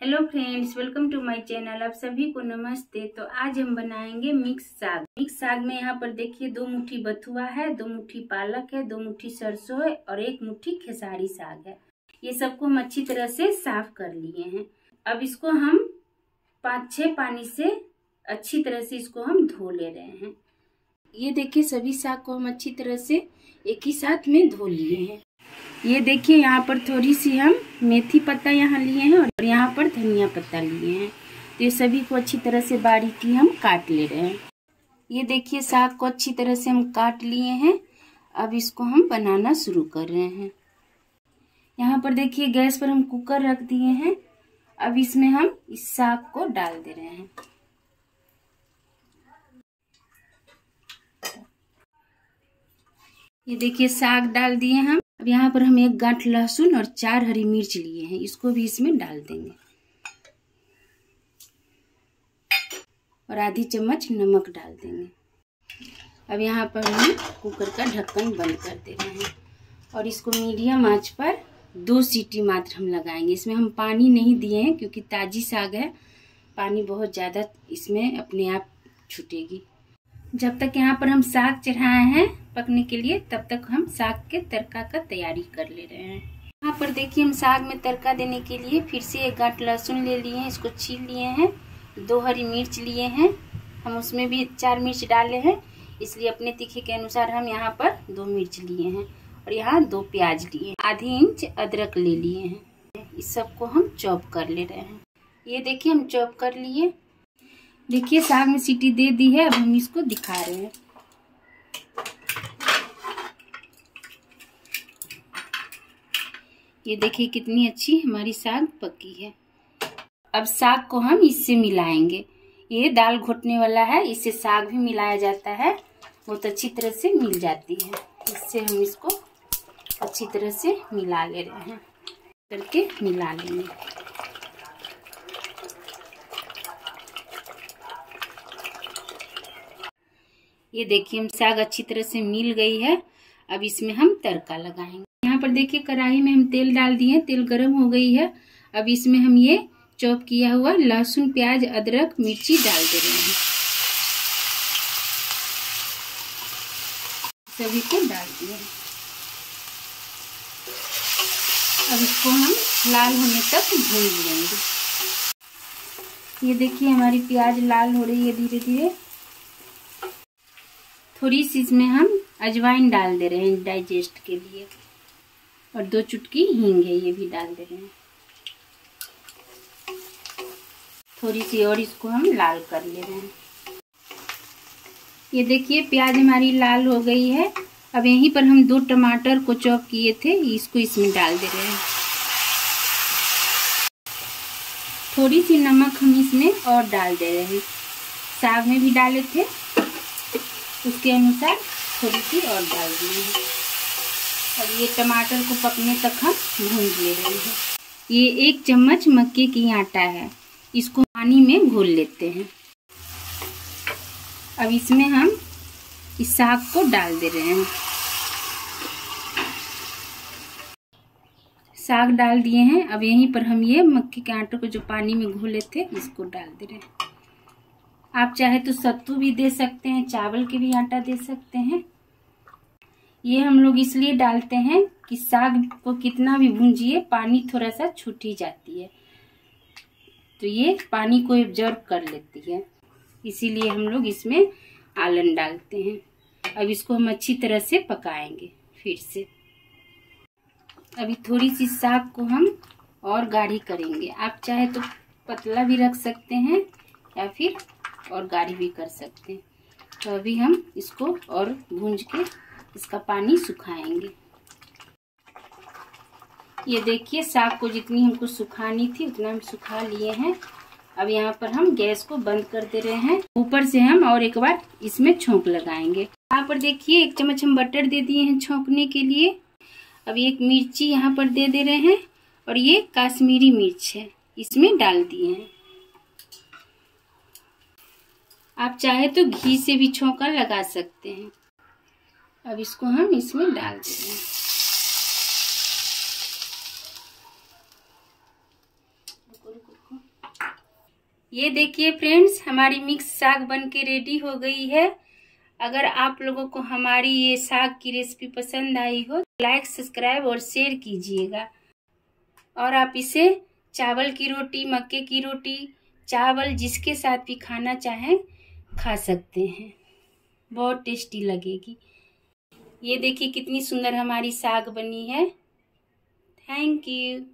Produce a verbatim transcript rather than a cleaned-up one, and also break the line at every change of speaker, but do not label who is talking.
Hello friends, welcome to my channel. आप सभी को नमस्ते। तो आज हम बनाएंगे मिक्स साग। मिक्स साग में यहाँ पर देखिए दो मुट्ठी बथुआ है, दो मुट्ठी पालक है, दो मुट्ठी सरसों है और एक मुट्ठी खेसारी साग है। ये सबको हम अच्छी तरह से साफ कर लिए हैं। अब इसको हम पाँच छह पानी से अच्छी तरह से इसको हम धो ले रहे हैं। ये देखिए सभी साग को हम अच्छी तरह से एक ही साथ में धो लिए हैं। ये देखिए यहाँ पर थोड़ी सी हम मेथी पत्ता यहाँ लिए हैं और यहाँ पर धनिया पत्ता लिए हैं। तो ये सभी को अच्छी तरह से बारीकी हम काट ले रहे हैं। ये देखिए साग को अच्छी तरह से हम काट लिए हैं। अब इसको हम बनाना शुरू कर रहे हैं। यहाँ पर देखिए गैस पर हम कुकर रख दिए हैं। अब इसमें हम इस साग को डाल दे रहे हैं। ये देखिए साग डाल दिए हम। अब यहाँ पर हम एक गांठ लहसुन और चार हरी मिर्च लिए हैं, इसको भी इसमें डाल देंगे और आधी चम्मच नमक डाल देंगे। अब यहाँ पर हम कुकर का ढक्कन बंद कर दे रहे हैं और इसको मीडियम आंच पर दो सीटी मात्र हम लगाएंगे। इसमें हम पानी नहीं दिए हैं क्योंकि ताजी साग है, पानी बहुत ज़्यादा इसमें अपने आप छूटेगी। जब तक यहाँ पर हम साग चढ़ाए हैं पकने के लिए, तब तक हम साग के तड़का का तैयारी कर ले रहे हैं। यहाँ पर देखिए हम साग में तड़का देने के लिए फिर से एक गांठ लहसुन ले लिए हैं, इसको छील लिए हैं। दो हरी मिर्च लिए हैं, हम उसमें भी चार मिर्च डाले हैं, इसलिए अपने तीखे के अनुसार हम यहाँ पर दो मिर्च लिए हैं और यहाँ दो प्याज लिए, आधी इंच अदरक ले लिए हैं। इस सबको हम चॉप कर ले रहे हैं। ये देखिए हम चॉप कर लिए। देखिए साग में सीटी दे दी है। अब हम इसको दिखा रहे हैं। ये देखिए कितनी अच्छी हमारी साग पकी है। अब साग को हम इससे मिलाएंगे। ये दाल घोटने वाला है, इससे साग भी मिलाया जाता है, बहुत अच्छी तरह से मिल जाती है। इससे हम इसको अच्छी तरह से मिला ले रहे हैं, करके मिला लेंगे। ये देखिए हम साग अच्छी तरह से मिल गई है। अब इसमें हम तड़का लगाएंगे। यहाँ पर देखिए कढ़ाई में हम तेल डाल दिए, तेल गरम हो गई है। अब इसमें हम ये चॉप किया हुआ लहसुन, प्याज, अदरक, मिर्ची डाल दे रहे हैं। सभी को डाल दिए। अब इसको हम लाल होने तक भून लेंगे। ये देखिए हमारी प्याज लाल हो रही है धीरे धीरे। थोड़ी सी इसमें हम अजवाइन डाल दे रहे हैं डाइजेस्ट के लिए, और दो चुटकी हींग है, ये भी डाल दे रहे हैं। थोड़ी सी और इसको हम लाल कर ले रहे हैं। ये देखिए प्याज हमारी लाल हो गई है। अब यहीं पर हम दो टमाटर को चॉप किए थे, इसको इसमें डाल दे रहे हैं। थोड़ी सी नमक हम इसमें और डाल दे रहे हैं। साग में भी डाले थे, उसके अनुसार थोड़ी सी और डाल दिए हैं। और ये टमाटर को पकने तक हम भून ले रहे हैं। ये एक चम्मच मक्के की आटा है, इसको पानी में घोल लेते हैं। अब इसमें हम इस साग को डाल दे रहे हैं। साग डाल दिए हैं। अब यहीं पर हम ये मक्के के आटे को जो पानी में घोले थे, इसको डाल दे रहे हैं। आप चाहे तो सत्तू भी दे सकते हैं, चावल के भी आटा दे सकते हैं। ये हम लोग इसलिए डालते हैं कि साग को कितना भी भूंजिए पानी थोड़ा सा छूट ही जाती है, तो ये पानी को एब्जॉर्ब कर लेती है, इसीलिए हम लोग इसमें आलन डालते हैं। अब इसको हम अच्छी तरह से पकाएंगे फिर से। अभी थोड़ी सी साग को हम और गाढ़ी करेंगे। आप चाहे तो पतला भी रख सकते हैं या फिर और गाढ़ी भी कर सकते हैं। तो अभी हम इसको और भूंज के इसका पानी सुखाएंगे। ये देखिए साग को जितनी हमको सुखानी थी उतना हम सुखा लिए हैं। अब यहाँ पर हम गैस को बंद कर दे रहे हैं। ऊपर से हम और एक बार इसमें छोंक लगाएंगे। यहाँ पर देखिए एक चम्मच हम बटर दे दिए हैं छोंकने के लिए। अब एक मिर्ची यहाँ पर दे दे रहे हैं और ये काश्मीरी मिर्च है, इसमें डाल दिए हैं। आप चाहे तो घी से भी छौंका लगा सकते हैं। अब इसको हम इसमें डाल देंगे। रुको रुको रुको। ये देखिए फ्रेंड्स, हमारी मिक्स साग बन के रेडी हो गई है। अगर आप लोगों को हमारी ये साग की रेसिपी पसंद आई हो तो लाइक, सब्सक्राइब और शेयर कीजिएगा। और आप इसे चावल की रोटी, मक्के की रोटी, चावल जिसके साथ भी खाना चाहें खा सकते हैं, बहुत टेस्टी लगेगी। ये देखिए कितनी सुंदर हमारी साग बनी है। Thank you.